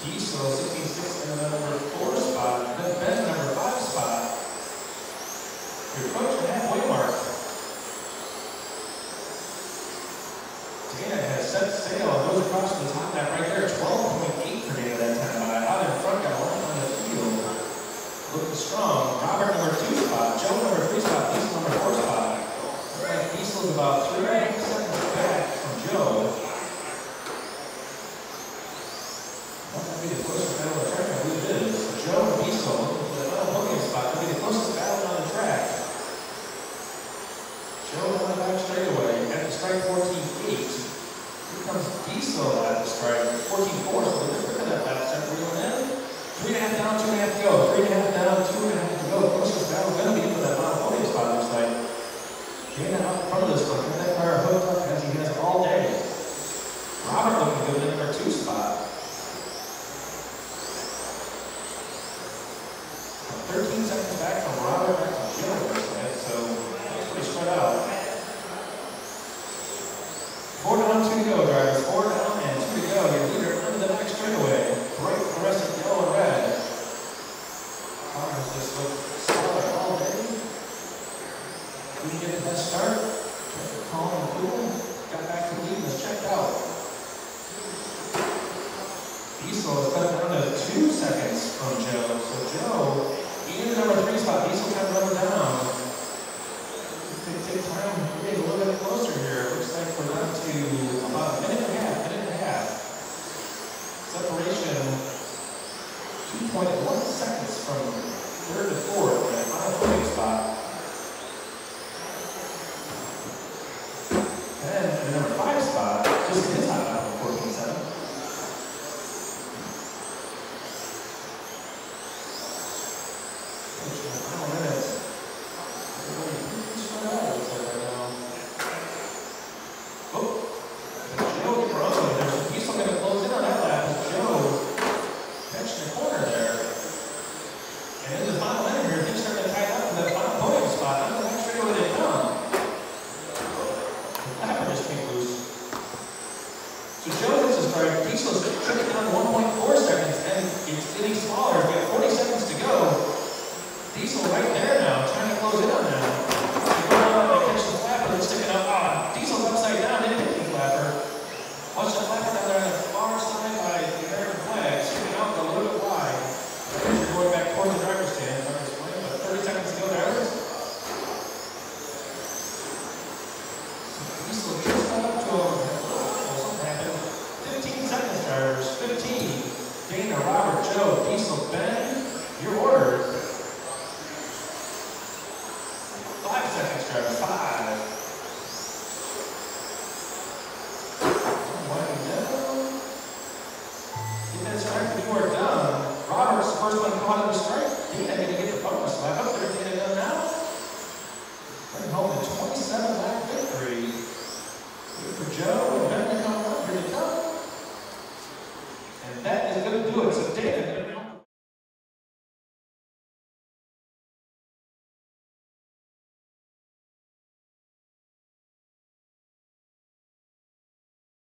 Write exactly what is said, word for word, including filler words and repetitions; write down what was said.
Diesel, sixteen six in the number four spot. Then Ben, number five spot. You're approaching the halfway mark. Dana has set sail and goes across the top lap right there. twelve point eight for Dana that time by. Out in front, got a line on the field. Looking strong. Robert, number two spot. Joe, number three spot. Diesel, number four spot. Looks like Diesel's about three and a half seconds back from Joe. That might be the closest battle on the track, I believe it is. Joe and Diesel, the final podium spot, could be the closest battle on the track. Joe on the back straightaway at the strike fourteen eight. Here comes Diesel at the strike fourteen four, so look at that lap start reeling in. Three and a half down, two and a half to go. Three and a half down, two and a half to go. The closest battle going to be for that final podium spot, looks like. Dana out in front of this one, got that car hooked up as he has all day. Robert looking good in number two spot. thirteen seconds back from Robert back to Joe, looks like, so that's pretty spread out. Four down, two to go, drivers. Four down and two to go. Your leader under the back straightaway. Bright fluorescent yellow and red. Cars just look solid all day. Didn't get the best start. Kept it calm and cool. Got back to the lead and was checked out. Diesel is cut down to two seconds from Joe. So Joe, even number three spot, Diesel kind of run down. Take, take time, we're getting a little bit closer here. Looks like we're down to about a minute and a half, minute and a half. Separation, two point one seconds from third to fourth, and final podium spot. And the number five spot, just his hot lap of fourteen seven. Final minute. Everybody pretty spread out, looks like right now. Oh, Joe Grosso, there's Diesel going to close in on that lap as Joe catching the corner there. And in the final minute here, things starting to tighten up for that final podium spot. I don't know how straight away they come. The lap just came loose. So Joe hits a strike. Diesel's tripping down to one point four seconds, and it's getting smaller. We got forty seconds to go. Diesel right there now, trying to close in on them. They go out and they catch the flapper that's sticking up. Ah, Diesel's upside down, didn't hit the flapper. Watch the flapper down there on the far side by the American flag, sticking out a little bit wide. You're going back towards the driver's stand, hard to explain, but thirty seconds to go, drivers. Diesel just got up to him. Oh, something happened. fifteen seconds, drivers. fifteen. Dana, Robert, Joe, Diesel, Ben, your order. Five seconds, drivers. Five. Winding down. Get that strike when you are done. Robert's the first one caught in the strike.